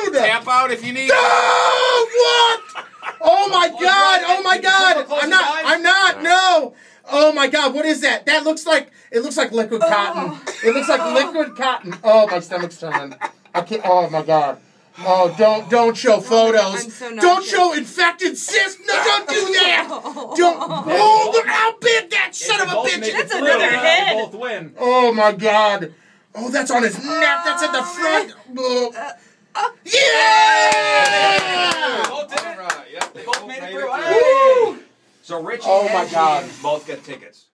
dude! Tap out if you need. No! What? Oh my God! Oh my God! I'm not. No! Oh my God! What is that? That looks like liquid cotton. It looks like liquid cotton. Oh, my stomach's turning. I can't. Oh my God! Oh, don't show photos. I'm so Don't show infected cysts. No, don't do that. Don't. Oh, look how big that son of a bitch is. That's another head. Both win. Oh my God! Oh, that's on his neck. That's at the front. Yeah! Both did it. Yep, they both made it through. Woo! So Richie Oh my and God. Gene both get tickets.